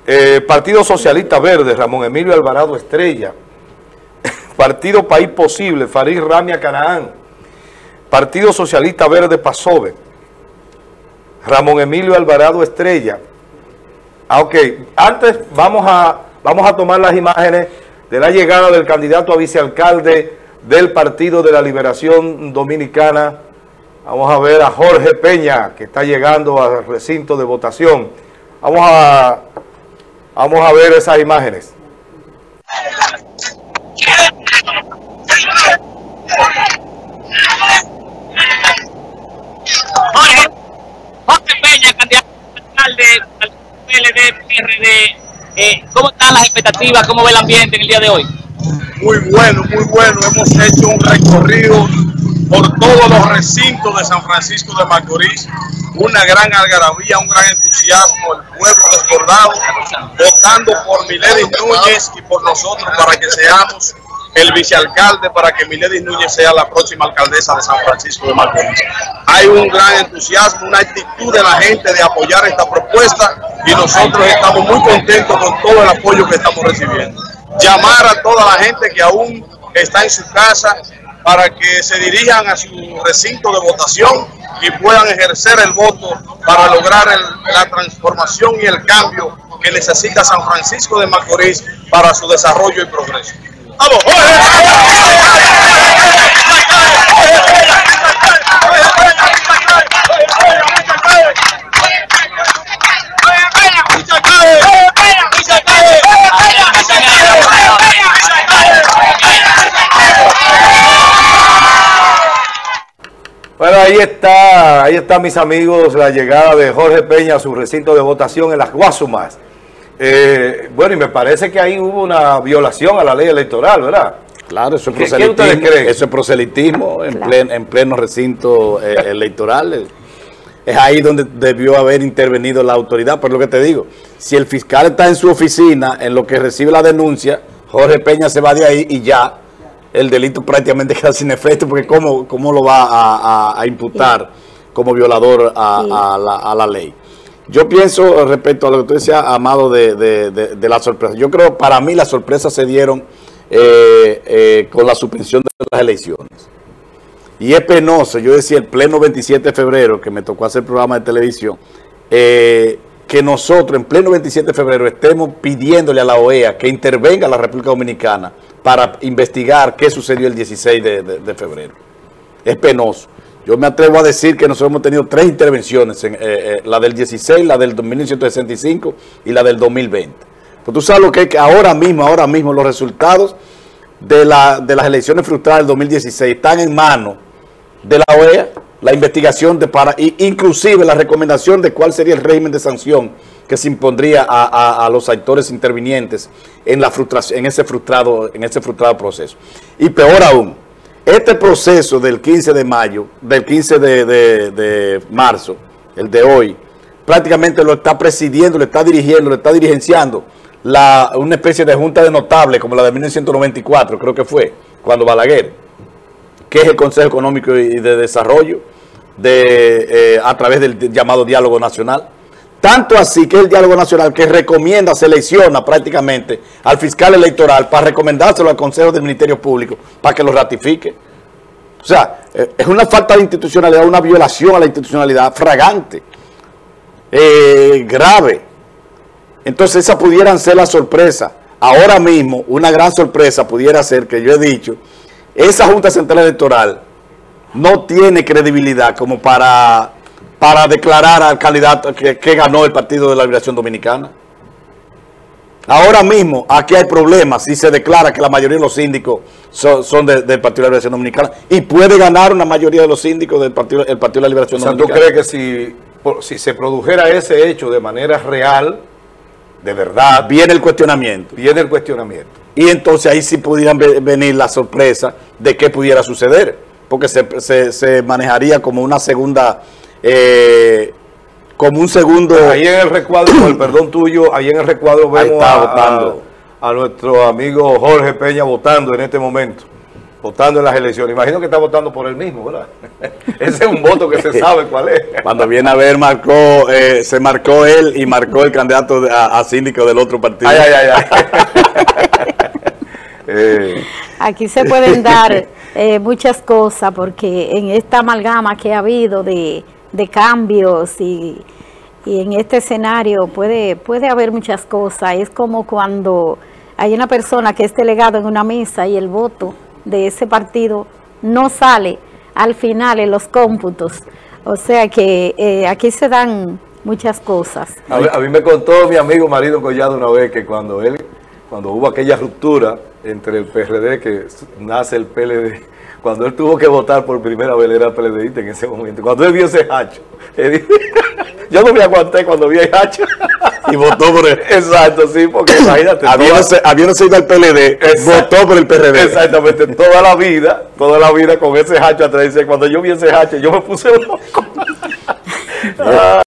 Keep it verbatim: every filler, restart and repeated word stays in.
Eh, Partido Socialista Verde, Ramón Emilio Alvarado Estrella. Partido País Posible, Farid Ramia Canaán. Partido Socialista Verde Pasove, Ramón Emilio Alvarado Estrella. Ah, ok, antes vamos a, vamos a tomar las imágenes de la llegada del candidato a vicealcalde del Partido de la Liberación Dominicana. Vamos a ver a Jorge Peña, que está llegando al recinto de votación. Vamos a, vamos a ver esas imágenes. Jorge, Jorge Peña, candidato a alcalde al P L D, P R D, eh, ¿cómo están las expectativas? ¿Cómo ve el ambiente en el día de hoy? Muy bueno, muy bueno. Hemos hecho un recorrido por todos los recintos de San Francisco de Macorís, una gran algarabía, un gran entusiasmo, el pueblo desbordado, votando por Miledis Núñez y por nosotros para que seamos el vicealcalde, para que Miledis Núñez sea la próxima alcaldesa de San Francisco de Macorís. Hay un gran entusiasmo, una actitud de la gente de apoyar esta propuesta y nosotros estamos muy contentos con todo el apoyo que estamos recibiendo. Llamar a toda la gente que aún está en su casa para que se dirijan a su recinto de votación y puedan ejercer el voto para lograr el, la transformación y el cambio que necesita San Francisco de Macorís para su desarrollo y progreso. ¡Vamos! Bueno, ahí está, ahí está, mis amigos, la llegada de Jorge Peña a su recinto de votación en las Guasumas. Eh, bueno, y me parece que ahí hubo una violación a la ley electoral, ¿verdad? Claro, eso es ¿Qué, proselitismo, ¿qué ustedes creen? eso es proselitismo en, Claro. plen, en pleno recinto eh, electoral. Es ahí donde debió haber intervenido la autoridad, por lo que te digo. Si el fiscal está en su oficina, en lo que recibe la denuncia, Jorge Peña se va de ahí y ya el delito prácticamente queda sin efecto, porque ¿cómo, cómo lo va a, a, a imputar como violador a, a, la, a la ley? Yo pienso respecto a lo que tú decías, Amado, de, de, de, de la sorpresa. Yo creo que para mí las sorpresas se dieron eh, eh, con la suspensión de las elecciones. Y es penoso, yo decía el pleno veintisiete de febrero, que me tocó hacer programa de televisión, eh, que nosotros en pleno veintisiete de febrero estemos pidiéndole a la O E A que intervenga a la República Dominicana para investigar qué sucedió el dieciséis de, de, de febrero. Es penoso. Yo me atrevo a decir que nosotros hemos tenido tres intervenciones, en, eh, eh, la del dieciséis, la del mil novecientos sesenta y cinco y la del dos mil veinte. Pues tú sabes lo que es que ahora mismo, ahora mismo los resultados de, la, de las elecciones frustradas del dos mil dieciséis están en manos de la O E A, la investigación de para, inclusive la recomendación de cuál sería el régimen de sanción que se impondría a, a, a los actores intervinientes en, la frustración, en, ese frustrado, en ese frustrado proceso. Y peor aún, este proceso del quince de mayo, del quince de, de, de marzo, el de hoy, prácticamente lo está presidiendo, lo está dirigiendo, lo está dirigenciando la, una especie de junta de notables como la de mil novecientos noventa y cuatro, creo que fue, cuando Balaguer, que es el Consejo Económico y de Desarrollo, de, eh, a través del llamado Diálogo Nacional. Tanto así que el Diálogo Nacional que recomienda, selecciona prácticamente al fiscal electoral para recomendárselo al Consejo del Ministerio Público para que lo ratifique. O sea, eh, es una falta de institucionalidad, una violación a la institucionalidad fragante, eh, grave. Entonces esa pudieran ser la sorpresa. Ahora mismo, una gran sorpresa pudiera ser que yo he dicho, esa Junta Central Electoral no tiene credibilidad como para, para declarar al candidato que, que ganó el Partido de la Liberación Dominicana. Ahora mismo, aquí hay problemas si se declara que la mayoría de los síndicos son, son de, del Partido de la Liberación Dominicana y puede ganar una mayoría de los síndicos del Partido, el Partido de la Liberación O sea, Dominicana. ¿tú crees que si, por, si se produjera ese hecho de manera real, de verdad, Viene el cuestionamiento. viene el cuestionamiento? Y entonces ahí sí pudieran venir la sorpresa de qué pudiera suceder, porque se, se, se manejaría como una segunda, eh, como un segundo... Ahí en el recuadro, con el perdón tuyo, ahí en el recuadro Ahí vemos está a, votando. a, a nuestro amigo Jorge Peña votando en este momento. votando en las elecciones. Imagino que está votando por él mismo, ¿verdad? Ese es un voto que se sabe cuál es. Cuando viene a ver, marcó, eh, se marcó él y marcó el candidato a, a síndico del otro partido. Ay, ay, ay, ay. eh. Aquí se pueden dar eh, muchas cosas, porque en esta amalgama que ha habido de, de cambios y, y en este escenario puede, puede haber muchas cosas. Es como cuando hay una persona que es delegado en una mesa y el voto de ese partido no sale al final en los cómputos. O sea que eh, aquí se dan muchas cosas. A, a mí me contó mi amigo Marido Collado una vez que cuando él, cuando hubo aquella ruptura entre el P R D, que nace el P L D, cuando él tuvo que votar por primera vez, él era PLDista en ese momento. Cuando él vio ese hacho, él dijo, yo no me aguanté cuando vi el hacho. Y votó por él. Exacto, sí, porque imagínate. Habiéndose, habiéndose ido al P L D, Exacto, votó por el P R D. Exactamente, toda la vida, toda la vida con ese hacho atrás. Dice, cuando yo vi ese hacho, yo me puse loco. Ah.